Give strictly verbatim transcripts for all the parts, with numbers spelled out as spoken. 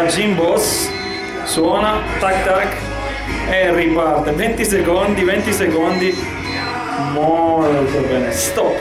oggi in boss, suona, tac tac e riparte. venti secondi, venti secondi, molto bene, stop.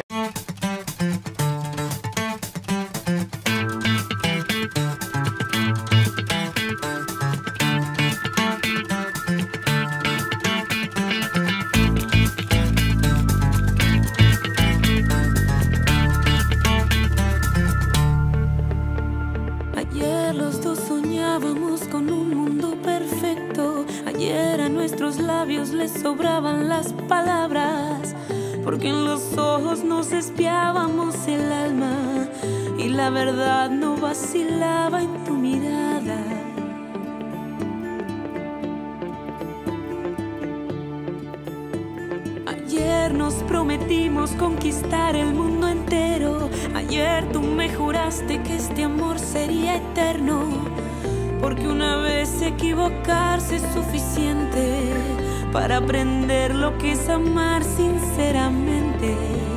Ayer los dos soñábamos con un mundo perfecto. Ayer a nuestros labios les sobraban las palabras, porque en los ojos nos espiábamos el alma y la verdad no vacilaba en tu mirada. Ayer nos prometimos conquistar el mundo entero. Ayer tú me juraste que este amor sería eterno, porque una vez equivocarse es suficiente para aprender lo que es amar sinceramente.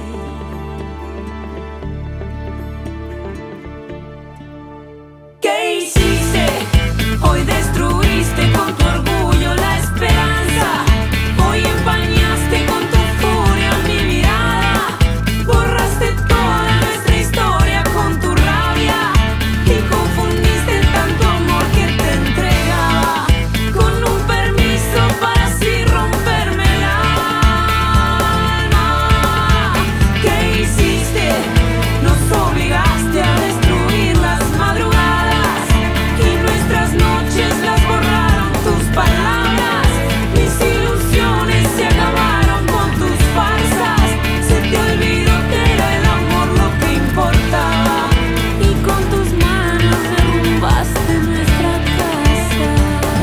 ¿Qué hiciste? Hoy destruiste con tu orgullo la esperanza. Hoy empañaste con tu furia mi mirada. Borraste toda nuestra historia con tu rabia y confundiste tanto amor que te entregaba con un permiso para así romperme el alma. ¿Qué hiciste? Nos obligaste a destruir las madrugadas y nuestras noches las borraron tus palabras. Mis ilusiones se acabaron con tus farsas. Se te olvidó que era el amor lo que importaba y con tus manos derrumbaste nuestra casa.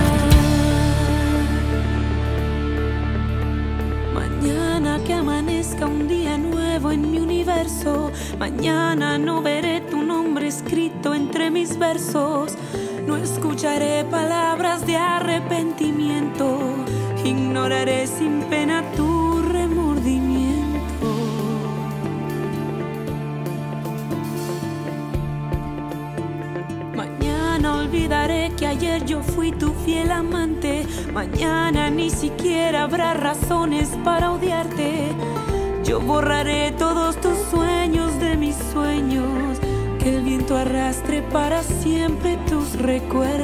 Mañana que amanezca un día nuevo en mi universo. Mañana no veré tu nombre escrito entre mis versos. No escucharé palabras de arrepentimiento. Ignoraré sin pena tu remordimiento. Mañana olvidaré que ayer yo fui tu fiel amante. Mañana ni siquiera habrá razones para odiarte. Yo borraré todos tus sueños de mis sueños, que el viento arrastre para siempre tus recuerdos.